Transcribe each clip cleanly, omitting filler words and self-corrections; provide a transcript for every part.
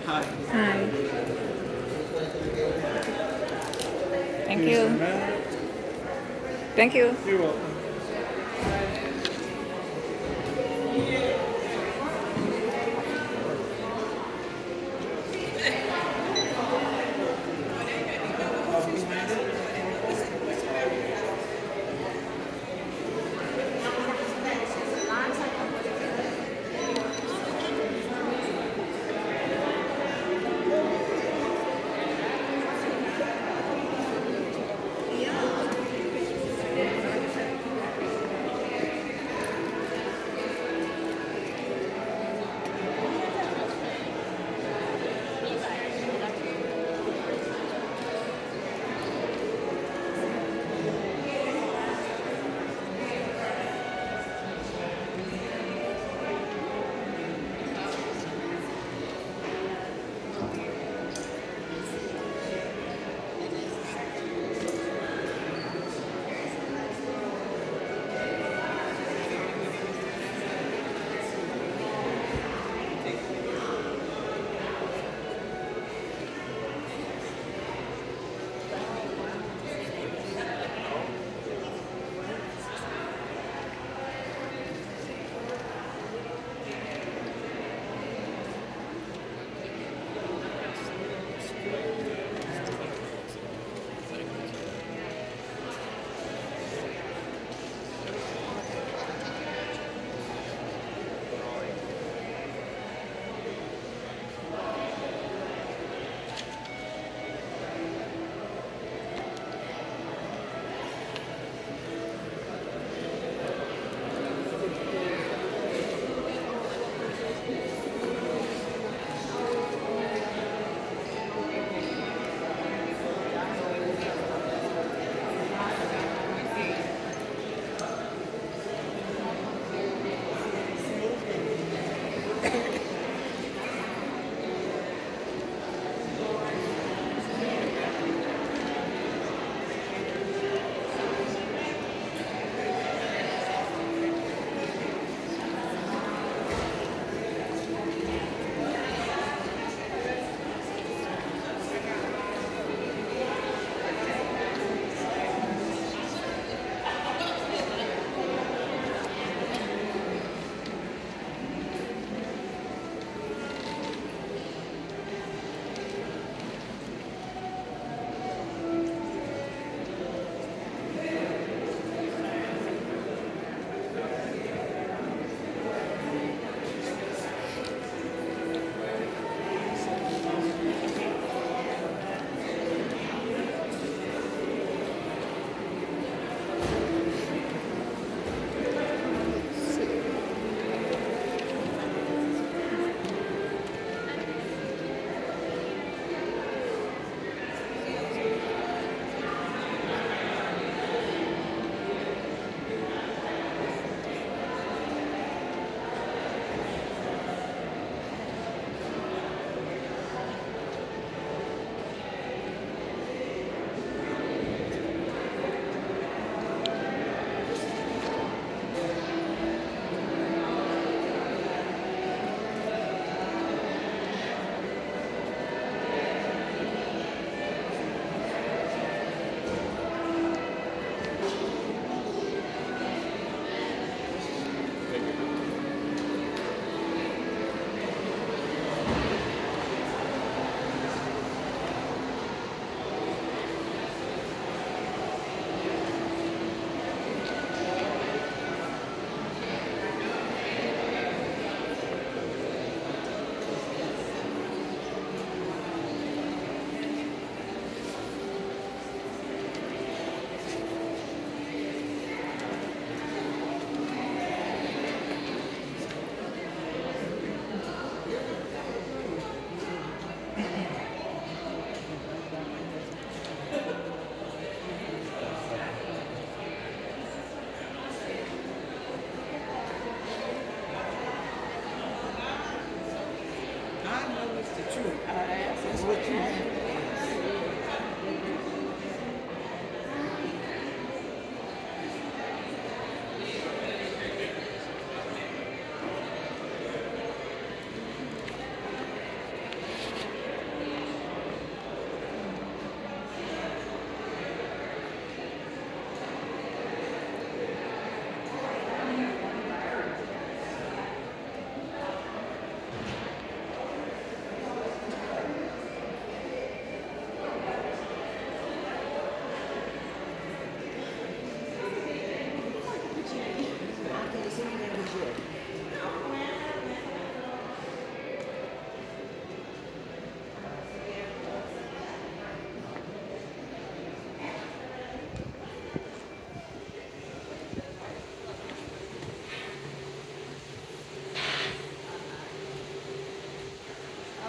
Hi. Hi. Thank you. Thank you. You're welcome.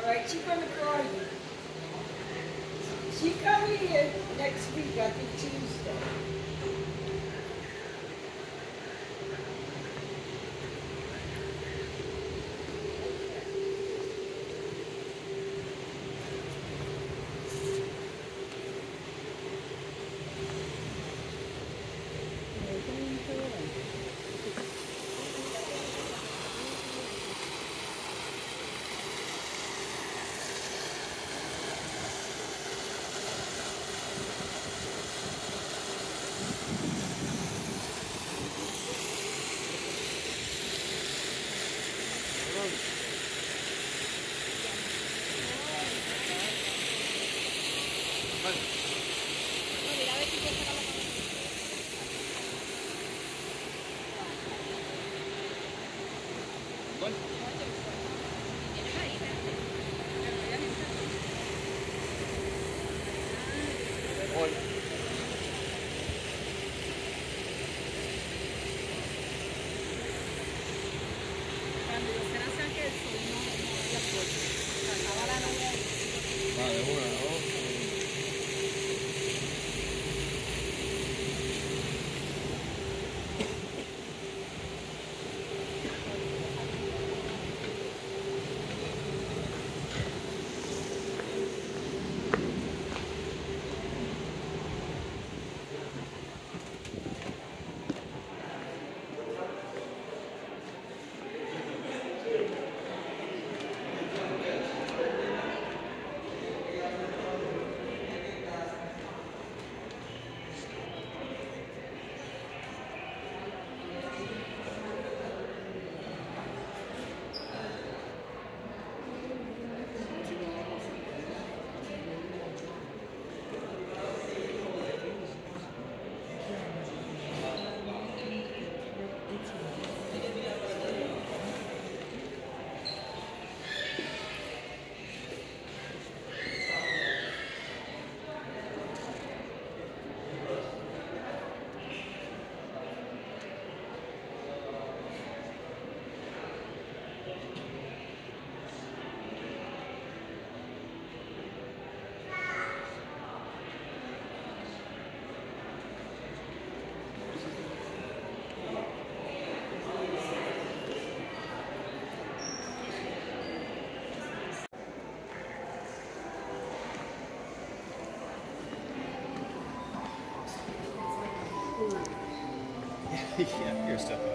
Right, she's gonna call you. She coming here next week, I think Tuesday. Yeah, your stuff.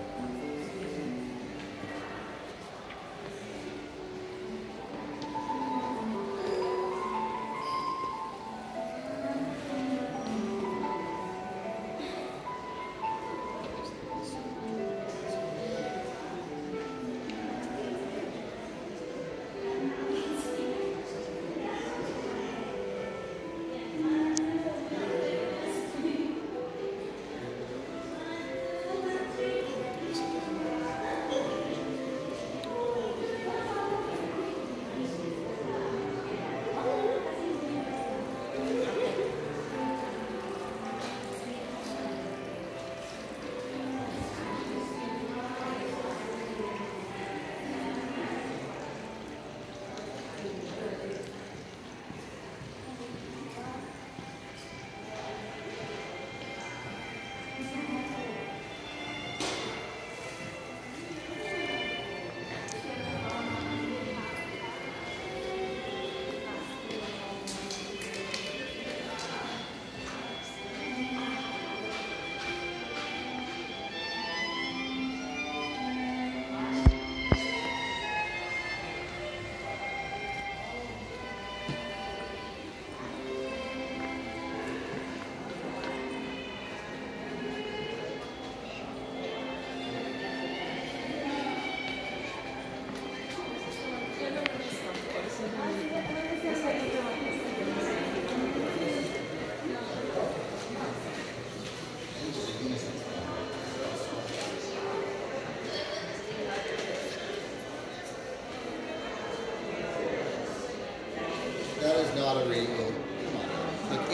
That is not a real. Come on. Like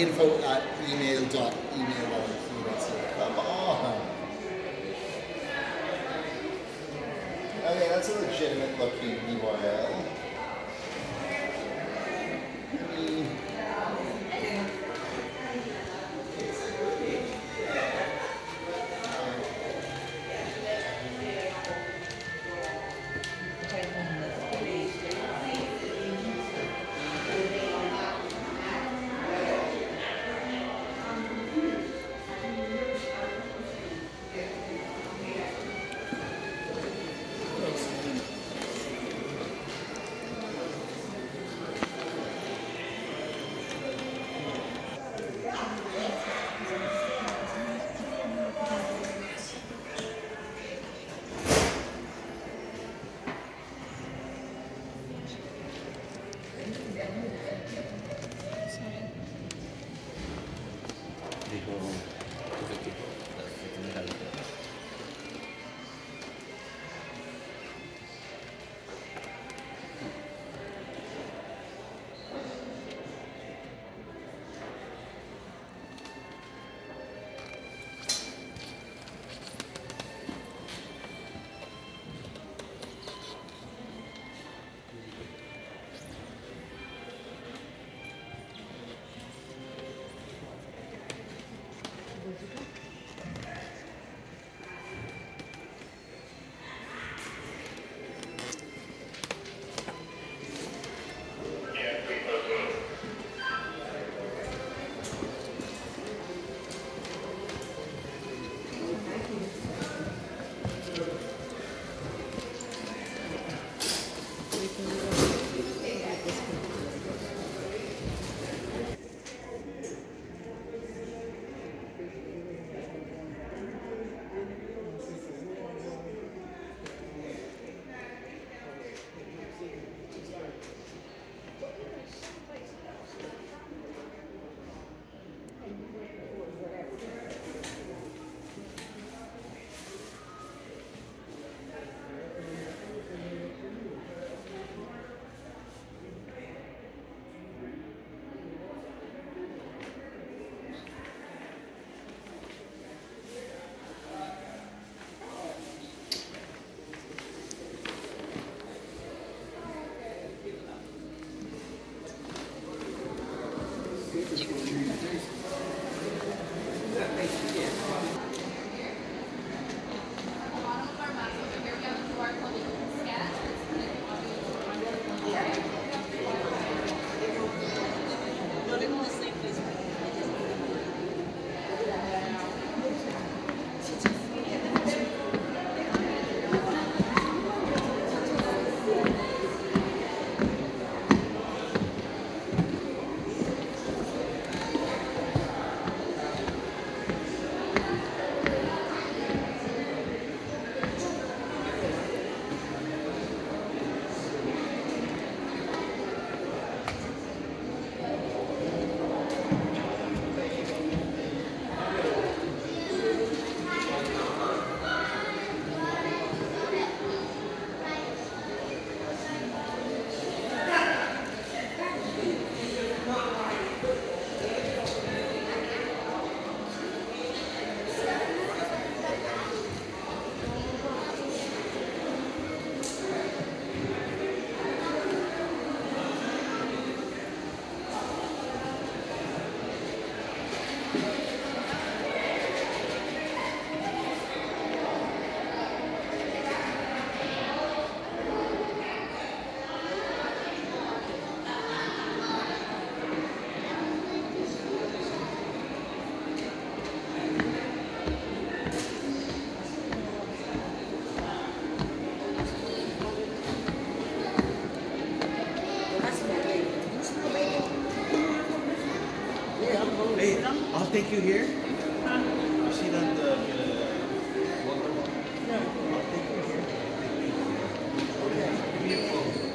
info@email.email. Come on. Okay, that's a legitimate looking URL. Dijo, positivo. Hey, I'll take you here. You see that? I'll take you here. Give me a phone.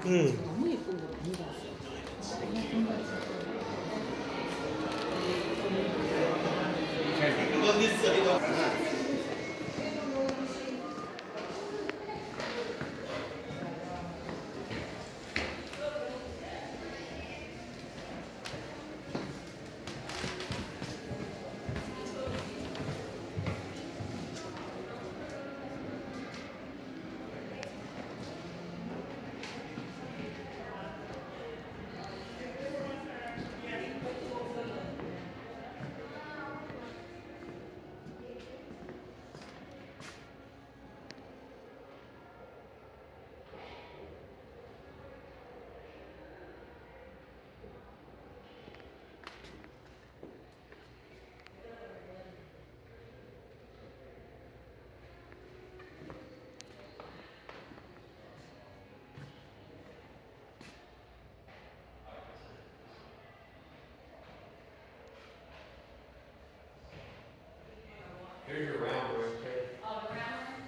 너무 예쁜 거 많이 봤어. Here's your round one, okay? Oh, the round one?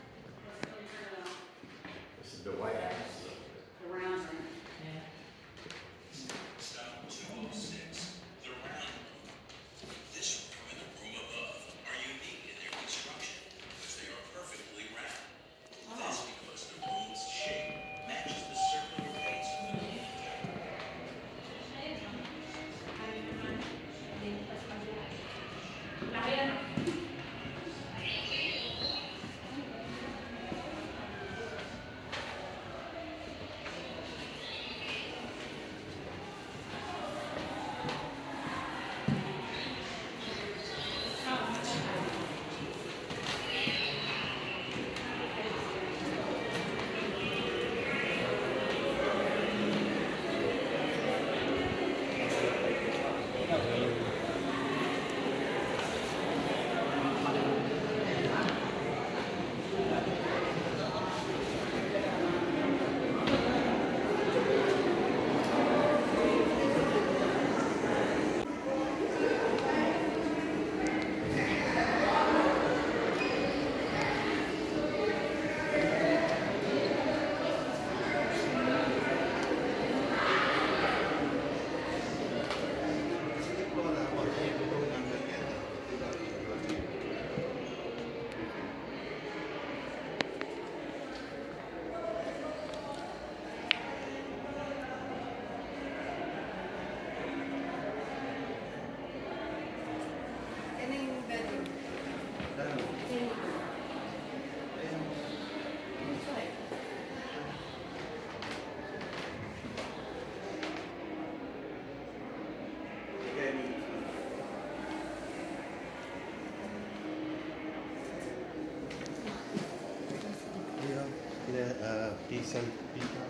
This is the white house. The round one. Stop 206, the round. This room and the room above are unique in their construction because they are perfectly round. That's because the room's shape matches the circular base of the room. Diesel pickup.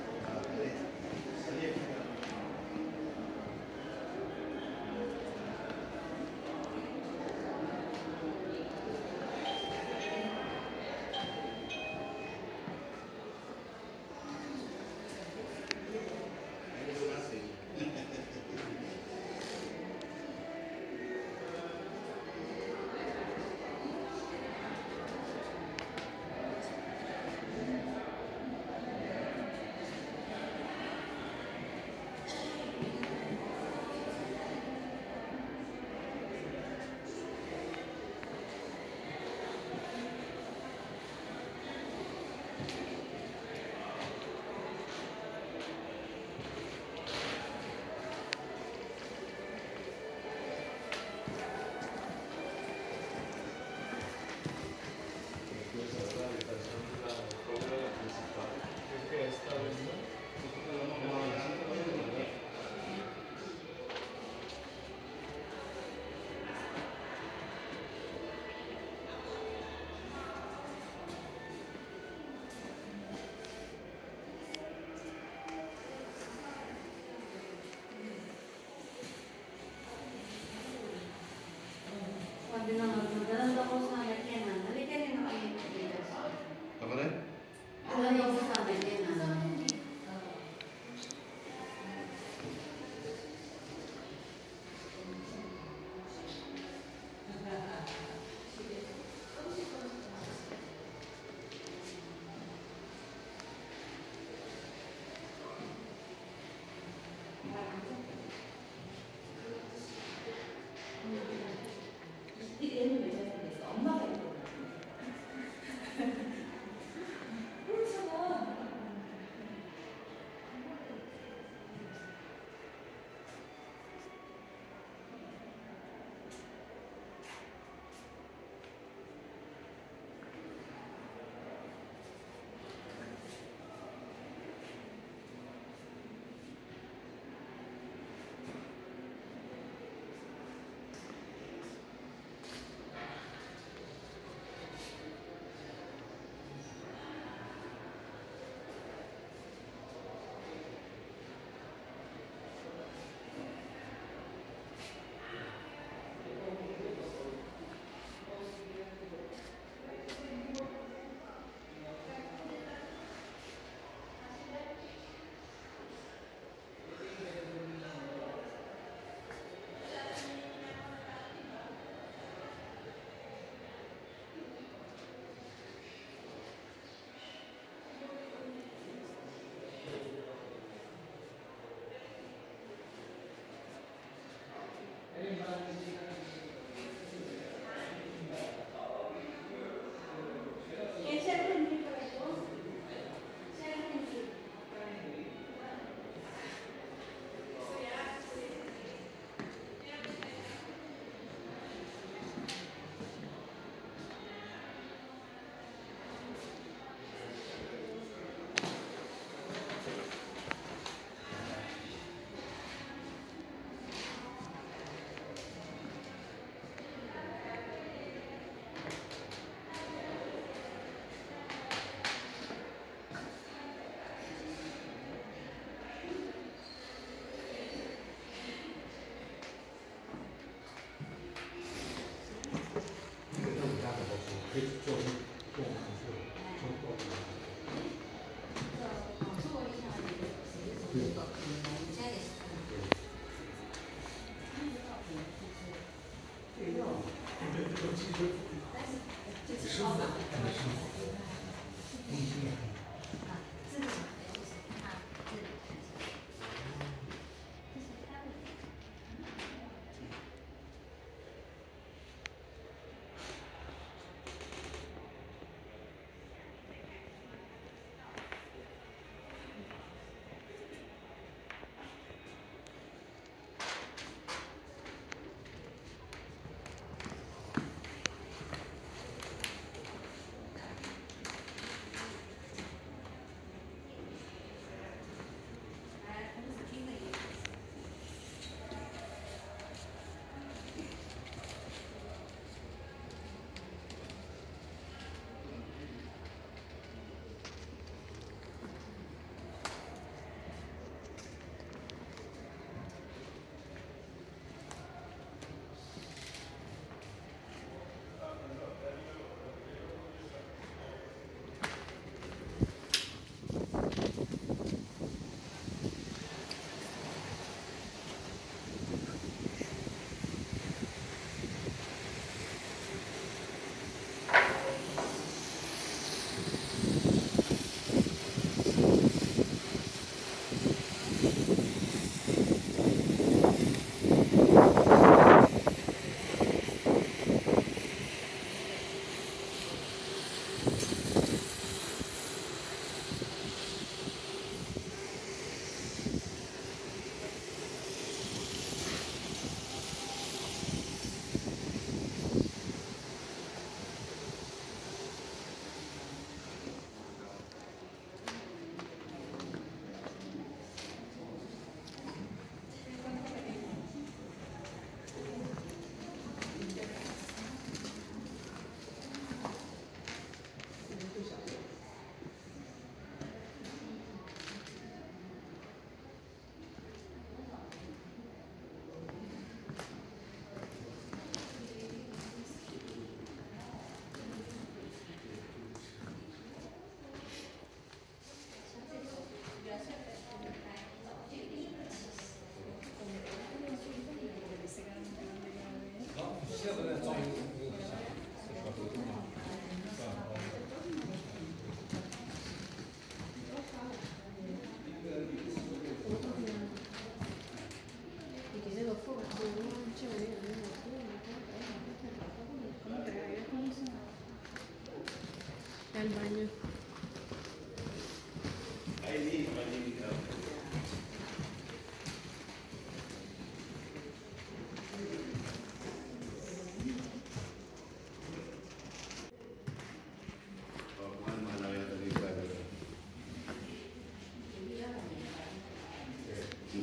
Sabi na nga, magdalan daw ko sa anak yan. Halika rin na kayo dito. Apa rin? Dalan daw ko sa anak yan.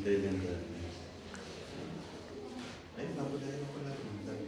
对对对。哎，拿不来，拿不来，拿不来。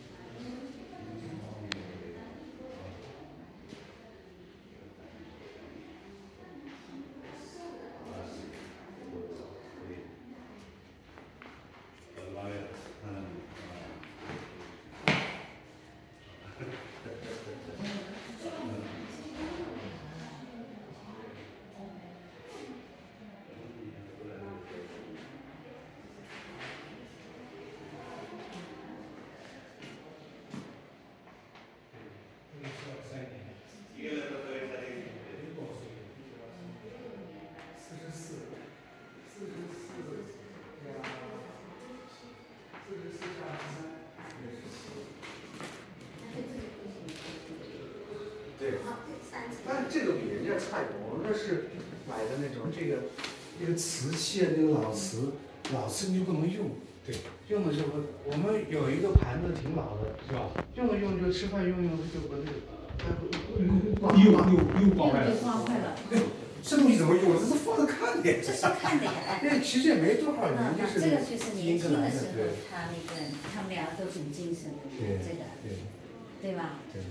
对，但这个比人家差一点。我们这是买的那种这个瓷器啊，那个老瓷你就不能用。对，用的时候我们有一个盘子挺老的，是吧？用着用着吃饭用就把那个又刮坏了。 刮坏了。 这东西怎么用？这是放着看的。 这是看的呀。 那其实也没多少年， 那就是这个就是年轻的时候对， 他们俩都挺精神的， 对这个，对吧？ 对。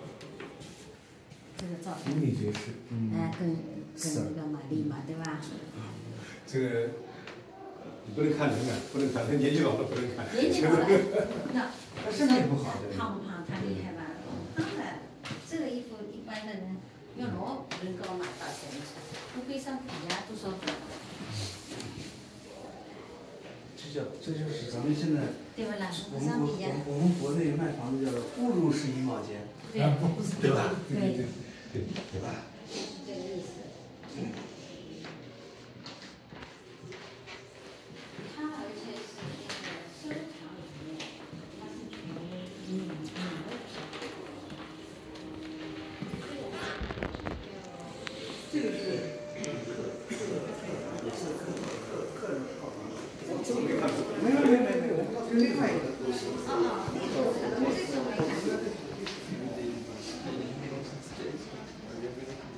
这个照片。 你觉得是？ 跟那个玛丽嘛，对吧？ 这个你不能看人啊，不能看，他年纪老了不能看。 年纪老了，那他身体不好， 胖不胖？他厉害吧？胖的，这个衣服一般的人要罗不能够拿到现在，不背上皮呀，多少多。 这就是咱们现在， 对不啦？ 我们国内卖房子叫误入式1毛钱，对吧？对吧？ 是这个意思。它而且是那个收藏里面，它是全这个是也是客人套房。 这个没看过。 没有，我们到另外一个故事。 那个这个没看过。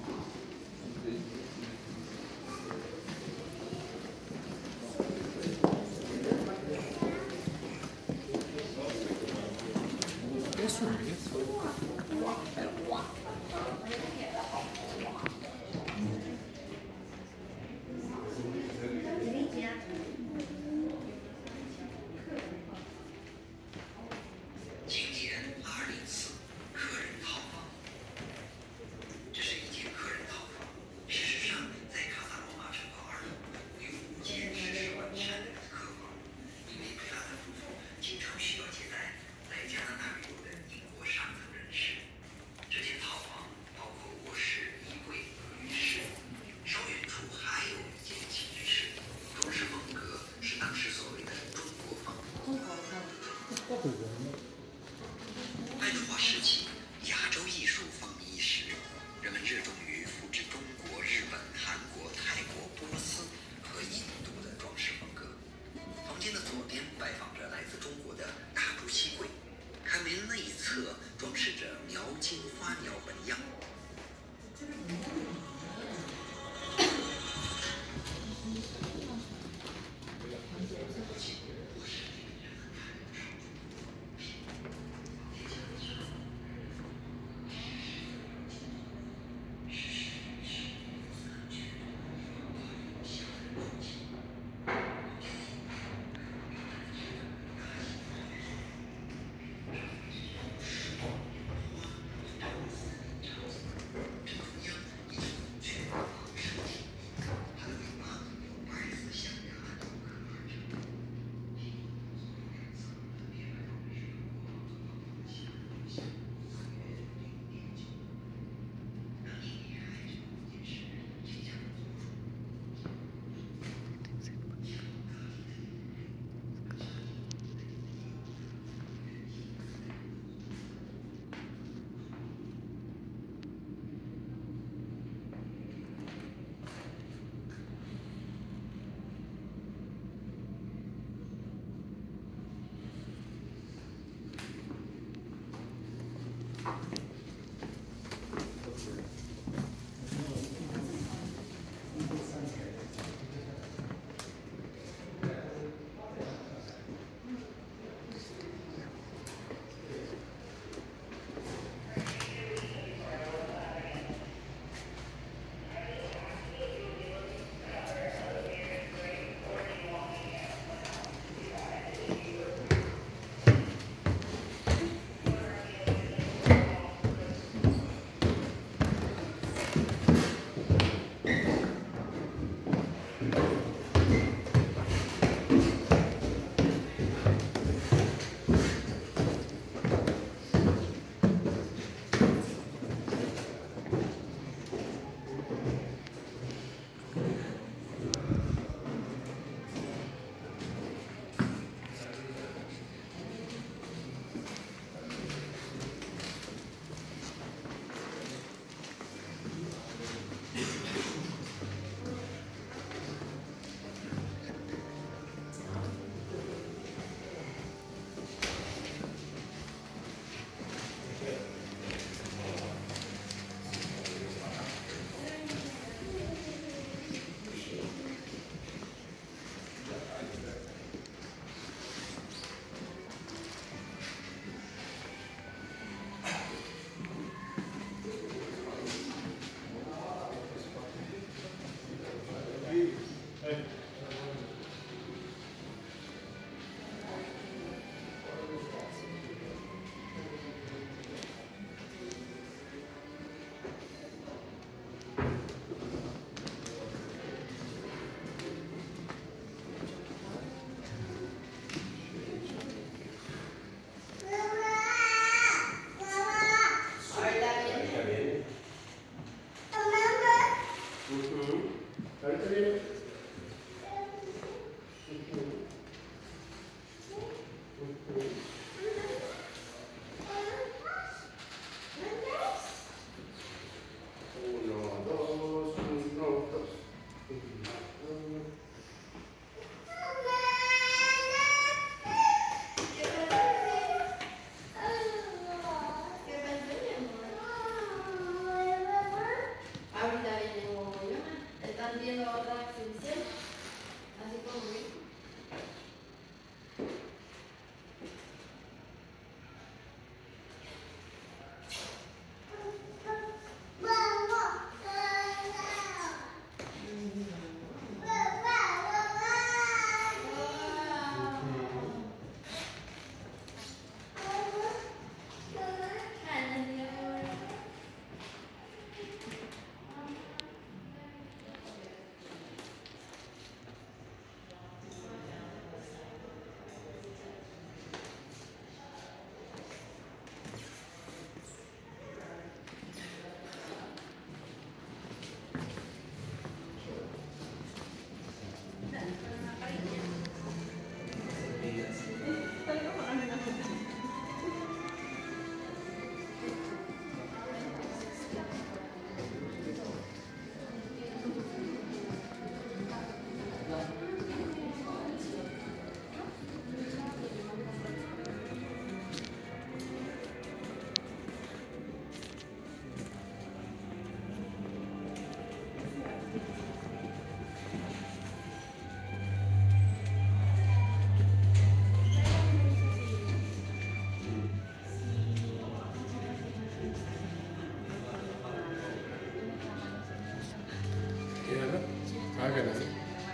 Agak nasi.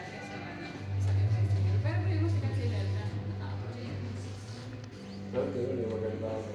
Nanti ini makan tahu.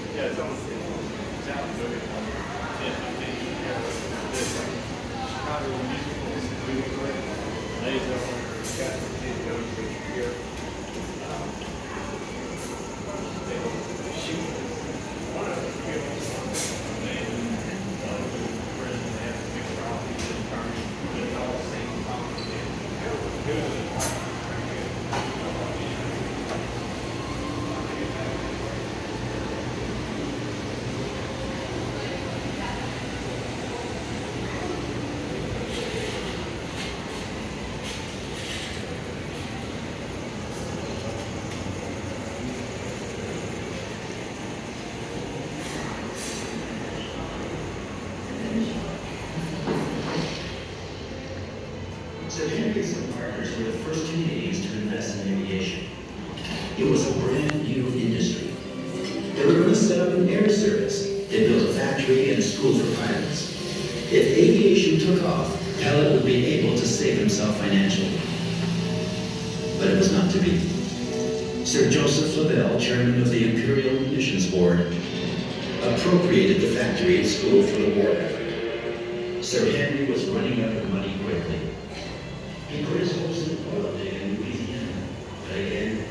Yeah, it's almost sounds good. 10, 15 years. Chicago musicals, movie clip, lays over, got some kids going to here. They will shoot one of the films, and the president has a big problem, and turn it all the same time. Sir Henry's partners were the first Canadians to invest in aviation. It was a brand new industry. They were going to set up an air service. They built a factory and a school for pilots. If aviation took off, Pellatt would be able to save himself financially. But it was not to be. Sir Joseph Labelle, chairman of the Imperial Munitions Board, appropriated the factory and school for the war effort. Sir Henry was running out of money quickly. He put his hopes in oil dig in Louisiana, but again,